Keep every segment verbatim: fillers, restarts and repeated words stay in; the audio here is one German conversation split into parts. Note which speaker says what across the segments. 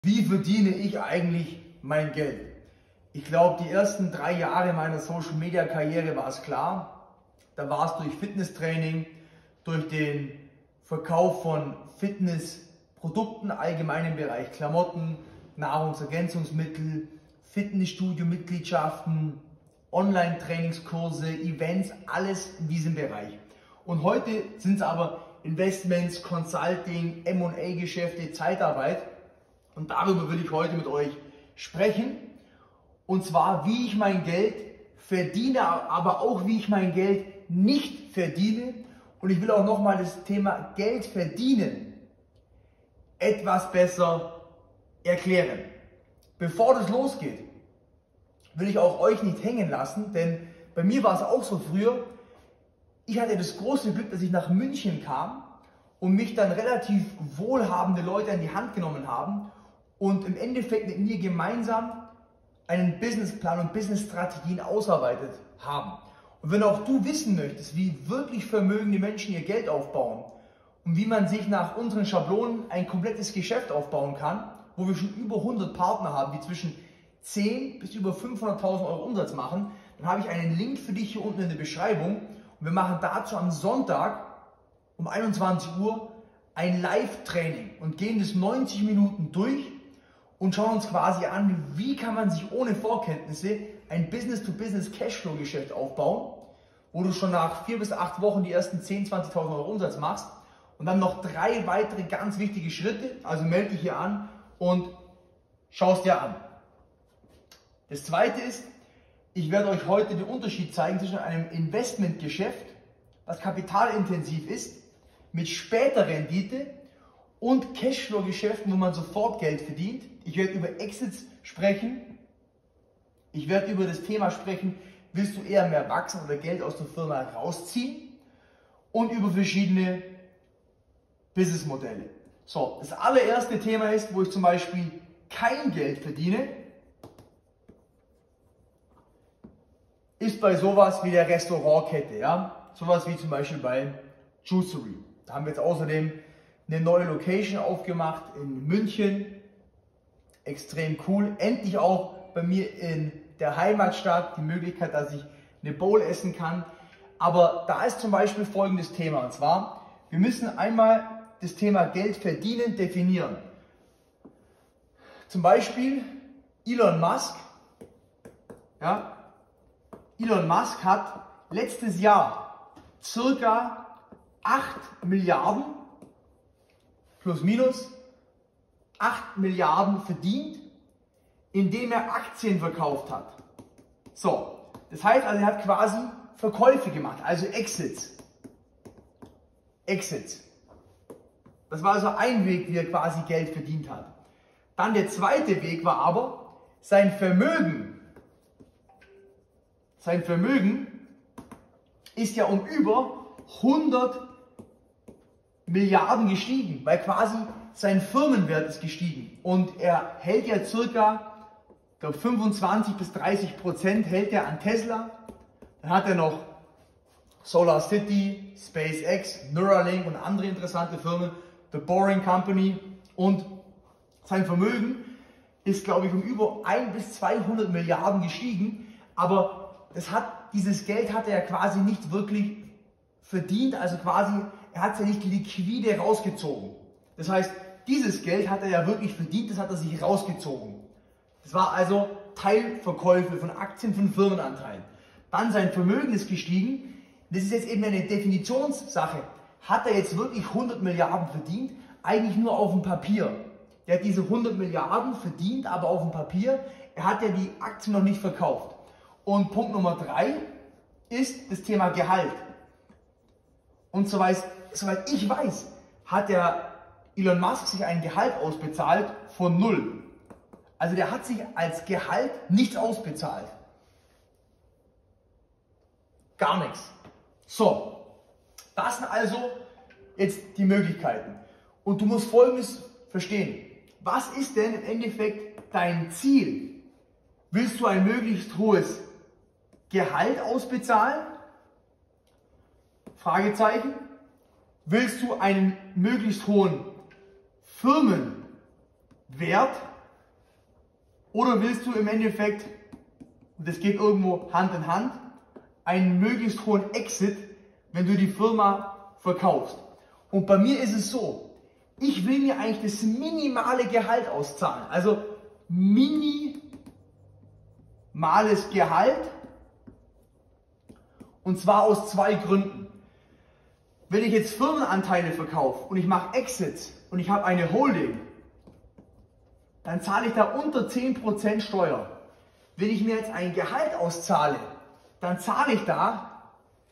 Speaker 1: Wie verdiene ich eigentlich mein Geld? Ich glaube, die ersten drei Jahre meiner Social Media Karriere war es klar. Da war es durch Fitnesstraining, durch den Verkauf von Fitnessprodukten, allgemein im Bereich Klamotten, Nahrungsergänzungsmittel, Fitnessstudio-Mitgliedschaften, Online-Trainingskurse, Events, alles in diesem Bereich. Und heute sind es aber Investments, Consulting, M und A-Geschäfte, Zeitarbeit. Und darüber will ich heute mit euch sprechen. Und zwar, wie ich mein Geld verdiene, aber auch wie ich mein Geld nicht verdiene. Und ich will auch nochmal das Thema Geld verdienen etwas besser erklären. Bevor das losgeht, will ich auch euch nicht hängen lassen, denn bei mir war es auch so früher. Ich hatte das große Glück, dass ich nach München kam und mich dann relativ wohlhabende Leute an die Hand genommen haben und im Endeffekt mit mir gemeinsam einen Businessplan und Businessstrategien ausarbeitet haben. Und wenn auch du wissen möchtest, wie wirklich vermögende Menschen ihr Geld aufbauen und wie man sich nach unseren Schablonen ein komplettes Geschäft aufbauen kann, wo wir schon über hundert Partner haben, die zwischen zehn bis über fünfhunderttausend Euro Umsatz machen, dann habe ich einen Link für dich hier unten in der Beschreibung und wir machen dazu am Sonntag um einundzwanzig Uhr ein Live-Training und gehen das neunzig Minuten durch und schauen uns quasi an, wie kann man sich ohne Vorkenntnisse ein Business-to-Business-Cashflow-Geschäft aufbauen, wo du schon nach vier bis acht Wochen die ersten zehntausend, zwanzigtausend Euro Umsatz machst und dann noch drei weitere ganz wichtige Schritte, also melde dich hier an und schau es dir an. Das zweite ist, ich werde euch heute den Unterschied zeigen zwischen einem Investmentgeschäft, was kapitalintensiv ist, mit später Rendite und Cashflow-Geschäften, wo man sofort Geld verdient. Ich werde über Exits sprechen. Ich werde über das Thema sprechen, willst du eher mehr wachsen oder Geld aus der Firma rausziehen? Und über verschiedene Businessmodelle. So, das allererste Thema ist, wo ich zum Beispiel kein Geld verdiene, ist bei sowas wie der Restaurantkette, ja? Sowas wie zum Beispiel bei Juicery. Da haben wir jetzt außerdem eine neue Location aufgemacht in München. Extrem cool. Endlich auch bei mir in der Heimatstadt die Möglichkeit, dass ich eine Bowl essen kann. Aber da ist zum Beispiel folgendes Thema. Und zwar, wir müssen einmal das Thema Geld verdienen definieren. Zum Beispiel Elon Musk. Ja, Elon Musk hat letztes Jahr circa acht Milliarden plus minus acht Milliarden verdient, indem er Aktien verkauft hat. So, das heißt also, er hat quasi Verkäufe gemacht, also Exits. Exits. Das war also ein Weg, wie er quasi Geld verdient hat. Dann der zweite Weg war aber sein Vermögen. Sein Vermögen ist ja um über hundert Milliarden gestiegen, weil quasi sein Firmenwert ist gestiegen und er hält ja circa, ich glaube fünfundzwanzig bis dreißig Prozent hält er an Tesla. Dann hat er noch SolarCity, SpaceX, Neuralink und andere interessante Firmen, The Boring Company, und sein Vermögen ist, glaube ich, um über ein bis zweihundert Milliarden gestiegen, aber das hat, dieses Geld hat er quasi nicht wirklich verdient, also quasi, er hat es ja nicht liquide rausgezogen. Das heißt, dieses Geld hat er ja wirklich verdient, das hat er sich rausgezogen. Das war also Teilverkäufe von Aktien, von Firmenanteilen. Dann sein Vermögen ist gestiegen, das ist jetzt eben eine Definitionssache. Hat er jetzt wirklich hundert Milliarden verdient? Eigentlich nur auf dem Papier. Der hat diese hundert Milliarden verdient, aber auf dem Papier. Er hat ja die Aktien noch nicht verkauft. Und Punkt Nummer drei ist das Thema Gehalt. Und soweit, soweit ich weiß, hat der Elon Musk sich ein Gehalt ausbezahlt von null. Also der hat sich als Gehalt nichts ausbezahlt. Gar nichts. So, das sind also jetzt die Möglichkeiten. Und du musst Folgendes verstehen. Was ist denn im Endeffekt dein Ziel? Willst du ein möglichst hohes Gehalt ausbezahlen? Fragezeichen. Willst du einen möglichst hohen Firmenwert Oder willst du im Endeffekt, und das geht irgendwo Hand in Hand, einen möglichst hohen Exit, wenn du die Firma verkaufst? Und bei mir ist es so, ich will mir eigentlich das minimale Gehalt auszahlen. Also minimales Gehalt, und zwar aus zwei Gründen. Wenn ich jetzt Firmenanteile verkaufe und ich mache Exits und ich habe eine Holding, dann zahle ich da unter zehn Prozent Steuer. Wenn ich mir jetzt ein Gehalt auszahle, dann zahle ich da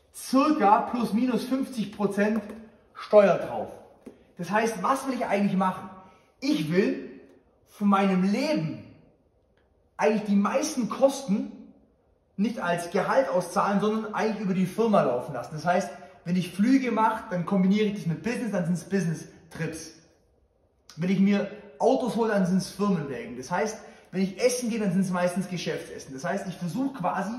Speaker 1: circa plus minus fünfzig Prozent Steuer drauf. Das heißt, was will ich eigentlich machen? Ich will von meinem Leben eigentlich die meisten Kosten nicht als Gehalt auszahlen, sondern eigentlich über die Firma laufen lassen. Das heißt, wenn ich Flüge mache, dann kombiniere ich das mit Business, dann sind es Business-Trips. Wenn ich mir Autos hole, dann sind es Firmenwägen. Das heißt, wenn ich essen gehe, dann sind es meistens Geschäftsessen. Das heißt, ich versuche quasi,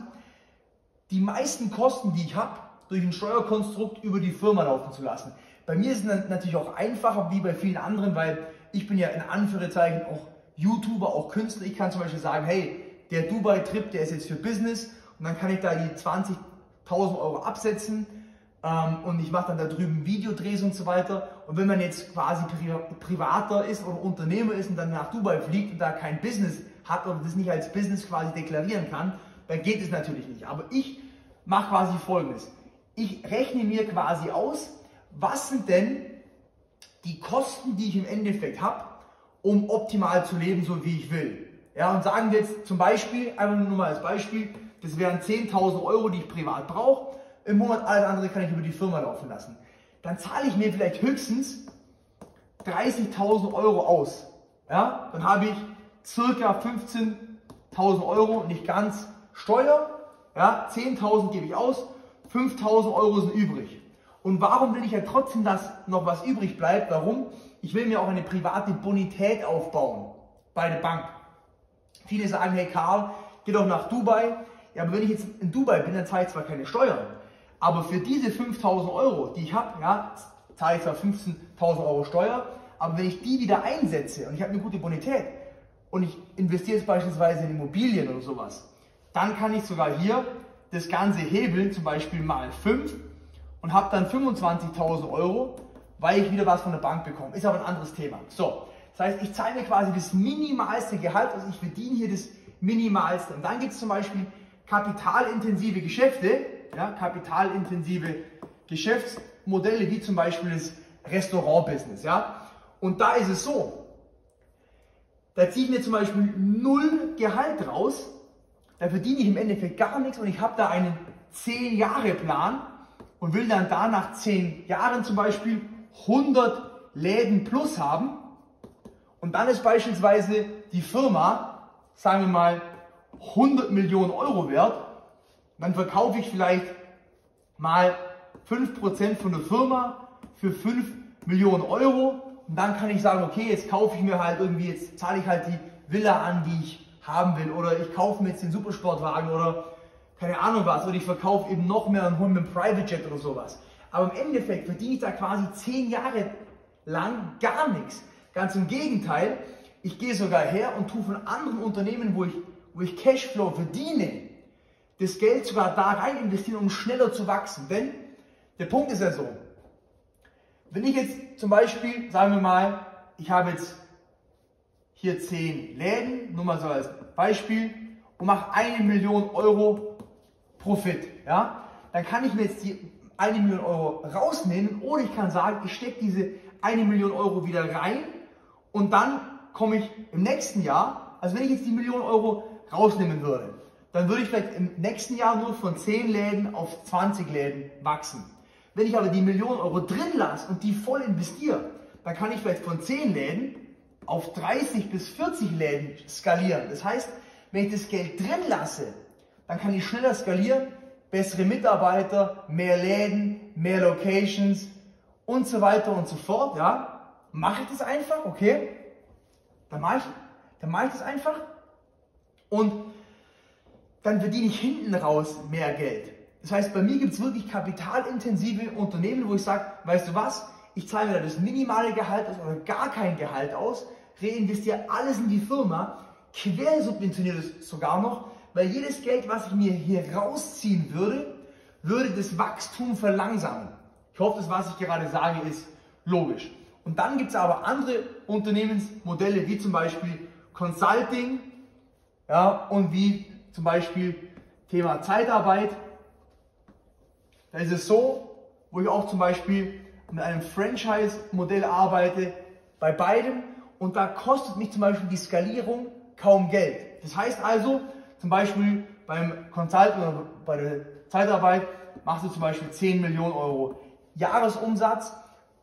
Speaker 1: die meisten Kosten, die ich habe, durch ein Steuerkonstrukt über die Firma laufen zu lassen. Bei mir ist es natürlich auch einfacher, wie bei vielen anderen, weil ich bin ja in Anführungszeichen auch YouTuber, auch Künstler. Ich kann zum Beispiel sagen, hey, der Dubai-Trip, der ist jetzt für Business, und dann kann ich da die zwanzigtausend Euro absetzen. Und ich mache dann da drüben Videodrehs und so weiter. Und wenn man jetzt quasi Privater ist oder Unternehmer ist und dann nach Dubai fliegt und da kein Business hat oder das nicht als Business quasi deklarieren kann, dann geht es natürlich nicht. Aber ich mache quasi Folgendes. Ich rechne mir quasi aus, was sind denn die Kosten, die ich im Endeffekt habe, um optimal zu leben, so wie ich will. Ja, und sagen wir jetzt zum Beispiel, einfach nur mal als Beispiel, das wären zehntausend Euro, die ich privat brauche. Im Monat, alles andere kann ich über die Firma laufen lassen. Dann zahle ich mir vielleicht höchstens dreißigtausend Euro aus. Ja? Dann habe ich circa fünfzehntausend Euro, nicht ganz Steuer. Ja? zehntausend gebe ich aus, fünftausend Euro sind übrig. Und warum will ich ja trotzdem, dass noch was übrig bleibt? Warum? Ich will mir auch eine private Bonität aufbauen bei der Bank. Viele sagen, hey Karl, geh doch nach Dubai. Ja, aber wenn ich jetzt in Dubai bin, dann zahle ich zwar keine Steuern. Aber für diese fünftausend Euro, die ich habe, ja, zahle ich zwar fünfzehntausend Euro Steuer, aber wenn ich die wieder einsetze und ich habe eine gute Bonität und ich investiere jetzt beispielsweise in Immobilien oder sowas, dann kann ich sogar hier das Ganze hebeln, zum Beispiel mal fünf, und habe dann fünfundzwanzigtausend Euro, weil ich wieder was von der Bank bekomme. Ist aber ein anderes Thema. So, das heißt, ich zahle mir quasi das minimalste Gehalt, also ich verdiene hier das minimalste. Und dann gibt es zum Beispiel kapitalintensive Geschäfte, ja, kapitalintensive Geschäftsmodelle, wie zum Beispiel das Restaurant-Business. Ja? Und da ist es so, da ziehe ich mir zum Beispiel null Gehalt raus, da verdiene ich im Endeffekt gar nichts und ich habe da einen zehn Jahre Plan und will dann da nach zehn Jahren zum Beispiel hundert Läden plus haben, und dann ist beispielsweise die Firma, sagen wir mal, hundert Millionen Euro wert. Dann verkaufe ich vielleicht mal fünf Prozent von der Firma für fünf Millionen Euro, und dann kann ich sagen, okay, jetzt kaufe ich mir halt irgendwie, jetzt zahle ich halt die Villa an, die ich haben will, oder ich kaufe mir jetzt den Supersportwagen oder keine Ahnung was, oder ich verkaufe eben noch mehr und hole mir einen Private Jet oder sowas. Aber im Endeffekt verdiene ich da quasi zehn Jahre lang gar nichts. Ganz im Gegenteil, ich gehe sogar her und tue von anderen Unternehmen, wo ich, wo ich Cashflow verdiene, das Geld sogar da rein investieren, um schneller zu wachsen. Denn der Punkt ist ja so, wenn ich jetzt zum Beispiel, sagen wir mal, ich habe jetzt hier zehn Läden, nur mal so als Beispiel, und mache eine Million Euro Profit, ja, dann kann ich mir jetzt die eine Million Euro rausnehmen, oder ich kann sagen, ich stecke diese eine Million Euro wieder rein und dann komme ich im nächsten Jahr, also wenn ich jetzt die Million Euro rausnehmen würde, dann würde ich vielleicht im nächsten Jahr nur von zehn Läden auf zwanzig Läden wachsen. Wenn ich aber die Million Euro drin lasse und die voll investiere, dann kann ich vielleicht von zehn Läden auf dreißig bis vierzig Läden skalieren. Das heißt, wenn ich das Geld drin lasse, dann kann ich schneller skalieren, bessere Mitarbeiter, mehr Läden, mehr Locations und so weiter und so fort. Ja? Mache ich das einfach, okay? Dann mache ich, dann mache ich das einfach und dann verdiene ich hinten raus mehr Geld. Das heißt, bei mir gibt es wirklich kapitalintensive Unternehmen, wo ich sage, weißt du was, ich zahle mir da das minimale Gehalt aus oder gar kein Gehalt aus, reinvestiere alles in die Firma, quersubventioniert es sogar noch, weil jedes Geld, was ich mir hier rausziehen würde, würde das Wachstum verlangsamen. Ich hoffe, das, was ich gerade sage, ist logisch. Und dann gibt es aber andere Unternehmensmodelle, wie zum Beispiel Consulting, ja, und wie zum Beispiel Thema Zeitarbeit. Da ist es so, wo ich auch zum Beispiel mit einem Franchise-Modell arbeite, bei beidem, und da kostet mich zum Beispiel die Skalierung kaum Geld. Das heißt also, zum Beispiel beim Consulting oder bei der Zeitarbeit machst du zum Beispiel zehn Millionen Euro Jahresumsatz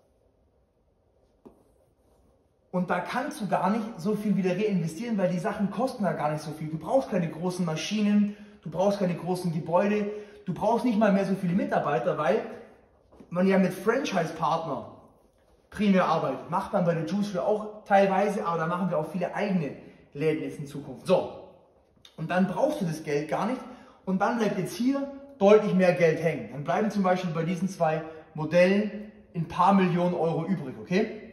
Speaker 1: und da kannst du gar nicht so viel wieder reinvestieren, weil die Sachen kosten da gar nicht so viel. Du brauchst keine großen Maschinen, du brauchst keine großen Gebäude, du brauchst nicht mal mehr so viele Mitarbeiter, weil man ja mit Franchise-Partnern primär arbeitet. Macht man bei der Juiceflow auch teilweise, aber da machen wir auch viele eigene Läden jetzt in Zukunft. So, und dann brauchst du das Geld gar nicht und dann bleibt jetzt hier deutlich mehr Geld hängen. Dann bleiben zum Beispiel bei diesen zwei Modellen ein paar Millionen Euro übrig, okay?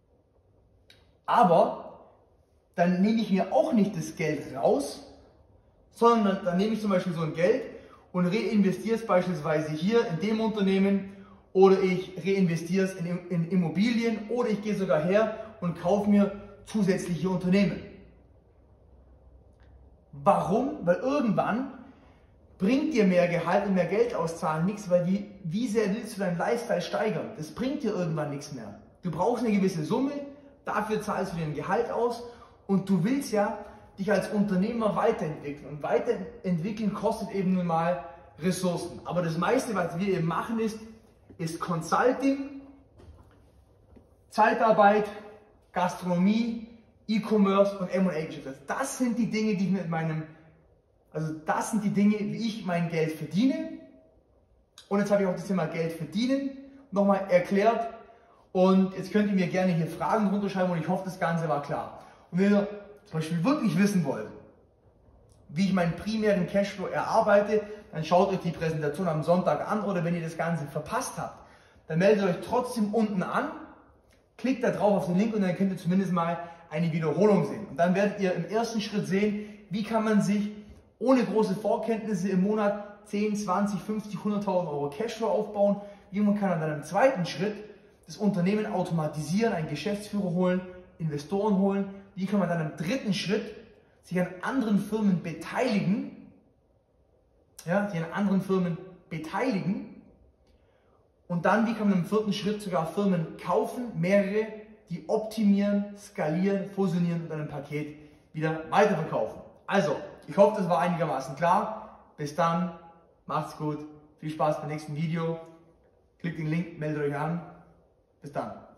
Speaker 1: Aber dann nehme ich mir auch nicht das Geld raus, sondern dann, dann nehme ich zum Beispiel so ein Geld und reinvestiere es beispielsweise hier in dem Unternehmen oder ich reinvestiere es in, in Immobilien oder ich gehe sogar her und kaufe mir zusätzliche Unternehmen. Warum? Weil irgendwann bringt dir mehr Gehalt und mehr Geld auszahlen nichts, weil wie, wie sehr willst du deinen Lifestyle steigern? Das bringt dir irgendwann nichts mehr. Du brauchst eine gewisse Summe, dafür zahlst du dir ein Gehalt aus und du willst ja dich als Unternehmer weiterentwickeln. Und weiterentwickeln kostet eben nun mal Ressourcen. Aber das meiste, was wir eben machen, ist, ist Consulting, Zeitarbeit, Gastronomie, E-Commerce und M und A-Geschäfte. Das sind die Dinge, die ich mit meinem, also das sind die Dinge, wie ich mein Geld verdiene. Und jetzt habe ich auch das Thema Geld verdienen nochmal erklärt. Und jetzt könnt ihr mir gerne hier Fragen drunter schreiben und ich hoffe, das Ganze war klar. Und wenn ihr zum Beispiel wirklich wissen wollt, wie ich meinen primären Cashflow erarbeite, dann schaut euch die Präsentation am Sonntag an oder wenn ihr das Ganze verpasst habt, dann meldet euch trotzdem unten an, klickt da drauf auf den Link und dann könnt ihr zumindest mal eine Wiederholung sehen. Und dann werdet ihr im ersten Schritt sehen, wie kann man sich ohne große Vorkenntnisse im Monat zehn, zwanzig, fünfzig, hunderttausend Euro Cashflow aufbauen. Wie man kann dann im zweiten Schritt das Unternehmen automatisieren, einen Geschäftsführer holen, Investoren holen. Wie kann man dann im dritten Schritt sich an anderen Firmen beteiligen, ja, sich an anderen Firmen beteiligen und dann, wie kann man im vierten Schritt sogar Firmen kaufen, mehrere, die optimieren, skalieren, fusionieren und dann im Paket wieder weiterverkaufen. Also, ich hoffe, das war einigermaßen klar. Bis dann, macht's gut, viel Spaß beim nächsten Video, klickt den Link, meldet euch an, bis dann.